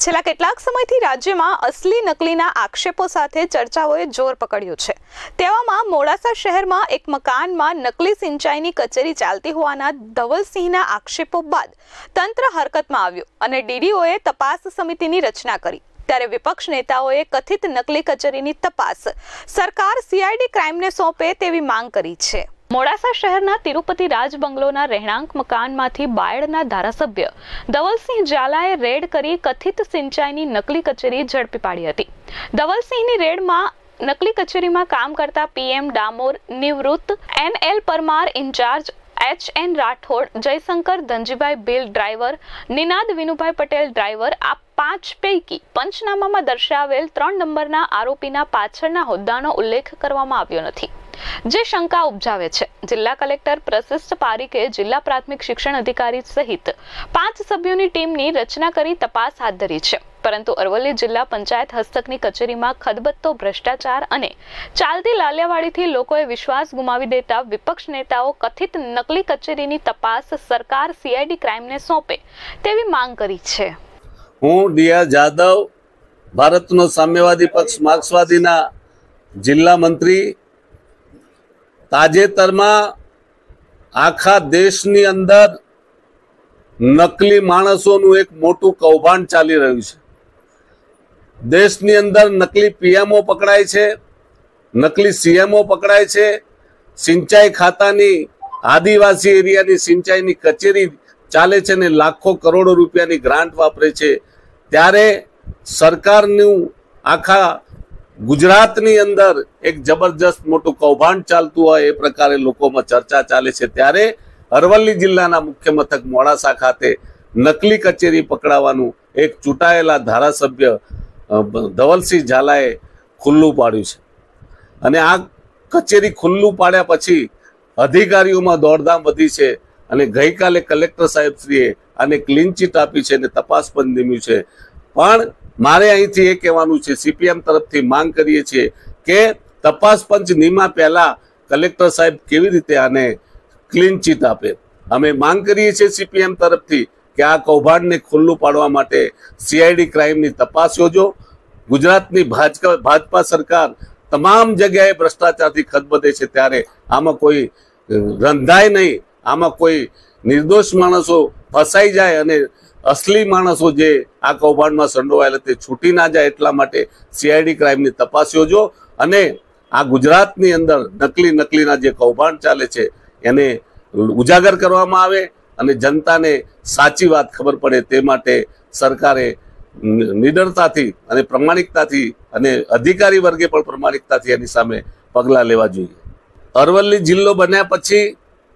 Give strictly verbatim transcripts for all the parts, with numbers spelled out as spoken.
છેલ્લા કેટલાક સમયથી રાજ્યમાં અસલી નકલીના આક્ષેપો સાથે ચર્ચાઓએ જોર પકડ્યું છે। તેવામાં મોડાસા શહેરમાં એક મકાનમાં નકલી સિંચાઈની કચેરી ચાલતી હોવાના ધવલસિંહના આક્ષેપો બાદ તંત્ર હરકતમાં આવ્યું અને ડીડીઓએ તપાસ સમિતિની રચના કરી। ત્યારે વિપક્ષ નેતાઓએ કથિત નકલી કચેરીની તપાસ સરકાર સીઆઈડી ક્રાઇમને સોંપે તેવી માંગ કરી છે। મોડાસા શહેરના તિરુપતિ રાજ બંગલોના રહેણાંક મકાનમાંથી બાયડના ધારાસભ્ય ધવલસિંહ ઝાલાએ રેડ કરી કથિત સિંચાઈની નકલી કચેરી ઝડપી પાડી હતી। ધવલસિંહની રેડમાં નકલી કચેરીમાં કામ કરતા પીએમ ડામોર નિવૃત્ત, N L Parmar incharge, H N Rathod, Jayshankar Dhanjibhai બિલ ડ્રાઈવર, નિનાદ વિનુભાઈ પટેલ ડ્રાઈવર આ પાંચ પૈકી પંચનામામાં દર્શાવેલ ત્રણ નંબરના આરોપીના પાછળના હોદ્દાનો ઉલ્લેખ કરવામાં આવ્યો નથી, જે શંકા ઉપજાવે છે। જિલ્લા કલેક્ટર પ્રશિષ્ટ પારીકે જિલ્લા પ્રાથમિક શિક્ષણ અધિકારી સહિત પાંચ સભ્યોની ટીમની રચના કરી તપાસ હાથ ધરી છે, પરંતુ અરવલ્લી જિલ્લા પંચાયત હસ્તકની કચેરીમાં ખદબત્તો ભ્રષ્ટાચાર અને ચાલતી લાલિયાવાડીથી લોકોએ વિશ્વાસ ગુમાવી દેતા વિપક્ષ નેતાઓ કથિત નકલી કચેરીની તપાસ સરકાર સીઆઈડી ક્રાઇમને સોંપે તેવી માંગ કરી છે। હું ડીઆર જાદવ, ભારતનો સામ્યવાદી પક્ષ માર્ક્સવાદીના જિલ્લા મંત્રી। તાજેતરમાં આખા દેશની અંદર નકલી માણસોનું એક મોટું કૌભાંડ ચાલી રહ્યું છે। દેશની અંદર નકલી પીએમઓ પકડાય છે, નકલી સીએમઓ પકડાય છે, સિંચાઈ ખાતાની આદિવાસી એરિયાની સિંચાઈની કચેરી ચાલે છે ને લાખો કરોડો રૂપિયાની ગ્રાન્ટ વાપરે છે। ત્યારે સરકારનું આખા ગુજરાતની અંદર એક જબરજસ્ત મોટું કૌભાંડ ચાલતું હોય એ પ્રકારે લોકોમાં ચર્ચા ચાલે છે। ત્યારે અરવલ્લી જિલ્લાના મુખ્ય મથક મોડાસા ખાતે નકલી કચેરી પકડાવાનું એક ચૂંટાયેલા ધારાસભ્ય ધવલસિંહ ઝાલાએ ખુલ્લું પાડ્યું છે અને આ કચેરી ખુલ્લું પાડ્યા પછી અધિકારીઓમાં દોડધામ વધી છે અને ગઈકાલે કલેક્ટર સાહેબશ્રીએ આને ક્લીન ચીટ આપી છે અને તપાસ પણ નીમ્યું છે। પણ મારે અહીંથી એ કહેવાનું છે, સીપીએમ તરફથી માંગ કરીએ છીએ કે તપાસ પંચ નિમા પહેલા કલેક્ટર સાહેબ કેવી રીતે આને ક્લીન ચીટ આપે। અમે માંગ કરીએ છીએ સીપીએમ તરફથી કે આ કૌભાંડને ખુલ્લું પાડવા માટે સીઆઈડી ક્રાઇમની તપાસ યોજો। ગુજરાતની ભાજપા ભાજપા સરકાર તમામ જગ્યાએ ભ્રષ્ટાચારથી ખદબદે છે, ત્યારે આમાં કોઈ રંધાય નહીં, આમાં કોઈ નિર્દોષ માણસો ફસાઈ જાય અને અસલી માણસો જે આ કૌભાંડમાં સંડોવાયેલા તે છૂટી ના જાય એટલા માટે સીઆઈડી ક્રાઇમની તપાસ યોજો અને આ ગુજરાતની અંદર નકલી નકલીના જે કૌભાંડ ચાલે છે એને ઉજાગર કરવામાં આવે અને જનતાને સાચી વાત ખબર પડે તે માટે સરકારે નિડરતાથી અને પ્રમાણિકતાથી અને અધિકારી વર્ગે પણ પ્રમાણિકતાથી એની સામે પગલાં લેવા જોઈએ। અરવલ્લી જિલ્લો બન્યા પછી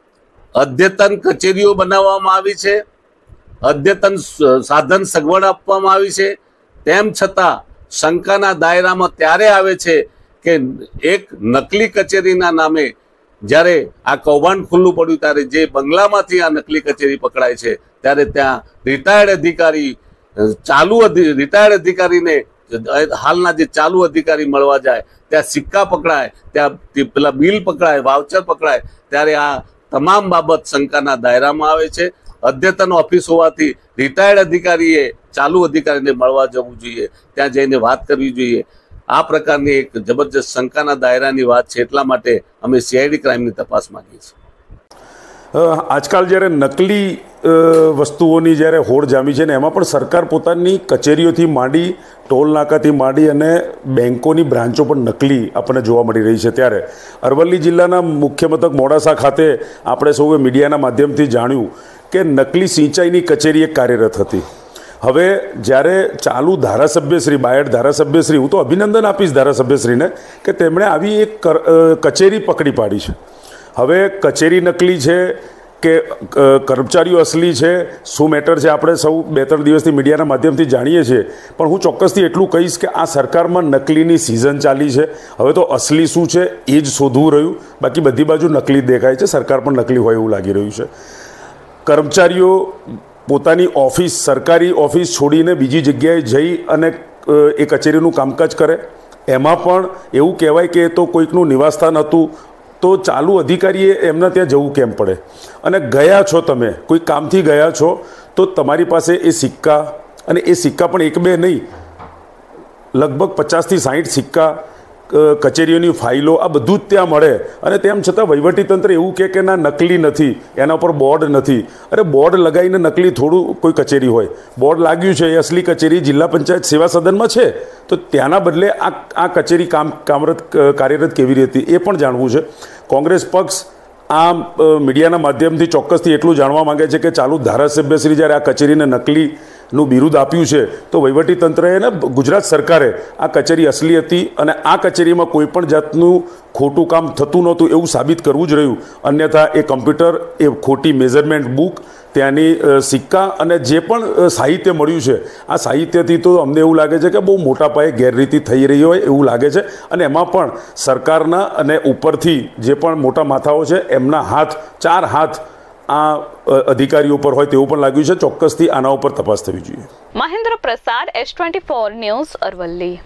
અદ્યતન કચેરીઓ બનાવવામાં આવી છે, અદ્યતન સાધન સગવડ આપવામાં આવી છે, તેમ છતાં શંકાના દાયરામાં ત્યારે આવે છે કે એક નકલી કચેરીના નામે જ્યારે આ કૌભાંડ ખુલ્લું પડ્યું ત્યારે જે બંગલામાંથી આ નકલી કચેરી પકડાય છે ત્યારે ત્યાં રિટાયર્ડ અધિકારી ચાલુ રિટાયર્ડ અધિકારીને હાલના જે ચાલુ અધિકારી મળવા જાય ત્યાં સિક્કા પકડાય, ત્યાં પેલા બિલ પકડાય, વાઉચર પકડાય, ત્યારે આ તમામ બાબત શંકાના દાયરામાં આવે છે। અદ્યતન ઓફિસ હોવાથી રિટાયર્ડ અધિકારીએ ચાલુ અધિકારીને મળવા જવું જોઈએ, ત્યાં જઈને વાત કરવી જોઈએ। આ પ્રકારની એક જબરજસ્ત શંકાના દાયરાની વાત છે, એટલા માટે અમે સીઆઈડી ક્રાઇમની તપાસ માંગીએ છીએ। આજકાલ જ્યારે નકલી વસ્તુઓની જ્યારે હોડ જામી છે ને એમાં પણ સરકાર પોતાની કચેરીઓથી માંડી, ટોલ નાકાથી માંડી અને બેન્કોની બ્રાન્ચો પણ નકલી આપણને જોવા મળી રહી છે। ત્યારે અરવલ્લી જિલ્લાના મુખ્ય મથક મોડાસા ખાતે આપણે સૌએ મીડિયાના માધ્યમથી જાણ્યું કે નકલી સિંચાઈની કચેરી એક કાર્યરત હતી। હવે જ્યારે ચાલુ ધારાસભ્યશ્રી બાયડ ધારાસભ્યશ્રી, હું તો અભિનંદન આપીશ ધારાસભ્યશ્રીને કે તેમણે આવી એક કચેરી પકડી પાડી છે। હવે કચેરી નકલી છે કે કર્મચારીઓ અસલી છે, શું મેટર છે આપણે સૌ બે ત્રણ દિવસથી મીડિયાના માધ્યમથી જાણીએ છીએ, પણ હું ચોક્કસથી એટલું કહીશ કે આ સરકારમાં નકલીની સિઝન ચાલી છે। હવે તો અસલી શું છે એ જ શોધવું રહ્યું, બાકી બધી બાજુ નકલી દેખાય છે, સરકાર પણ નકલી હોય એવું લાગી રહ્યું છે। કર્મચારીઓ પોતાની ઓફિસ, સરકારી ઓફિસ છોડીને બીજી જગ્યાએ જઈ અને એ કચેરીનું કામકાજ કરે, એમાં પણ એવું કહેવાય કે તો કોઈકનું નિવાસસ્થાન હતું તો ચાલુ અધિકારીએ એમના ત્યાં જવું કેમ પડે? અને ગયા છો તમે, કોઈ કામથી ગયા છો તો તમારી પાસે એ સિક્કા, અને એ સિક્કા પણ એક બે નહીં, લગભગ પચાસથી સાહીઠ સિક્કા, કચેરીઓની ફાઇલો, આ બધું જ ત્યાં મળે. અને તેમ છતાં વહીવટીતંત્ર એવું કહે કે ના નકલી નથી, એના પર બોર્ડ નથી. અરે બોર્ડ લગાવીને નકલી થોડું કોઈ કચેરી હોય, બોર્ડ લાગ્યું છે એ અસલી કચેરી જિલ્લા પંચાયત સેવા સદનમાં છે, તો ત્યાંના બદલે આ આ કચેરી કામ કામરત કાર્યરત કેવી રીતે એ પણ જાણવું છે. કોંગ્રેસ પક્ષ આ મીડિયાના માધ્યમથી ચોક્કસથી એટલું જાણવા માંગે છે કે ચાલુ ધારાસભ્યશ્રી જ્યારે આ કચેરીને નકલીનું બિરુદ આપ્યું છે તો વહીવટીતંત્રએ ને ગુજરાત સરકારે આ કચેરી અસલી હતી અને આ કચેરીમાં કોઈ પણ જાતનું ખોટું કામ થતું નહોતું એવું સાબિત કરવું જ રહ્યું. અન્યથા એ કમ્પ્યુટર, એ ખોટી મેઝરમેન્ટ બુક, ત્યાંની સિક્કા અને જે પણ સાહિત્ય મળ્યું છે, આ સાહિત્યથી તો અમને એવું લાગે છે કે બહુ મોટા પાયે ગેરરીતિ થઈ રહી હોય એવું લાગે છે. અને એમાં પણ સરકારના અને ઉપરથી જે પણ મોટા માથાઓ છે એમના હાથ, ચાર હાથ આ અધિકારીઓ પર હોય તેવું પણ લાગ્યું છે. ચોક્કસથી આના ઉપર તપાસ થવી જોઈએ. Mahendra Prasad, S twenty four news, Aravalli.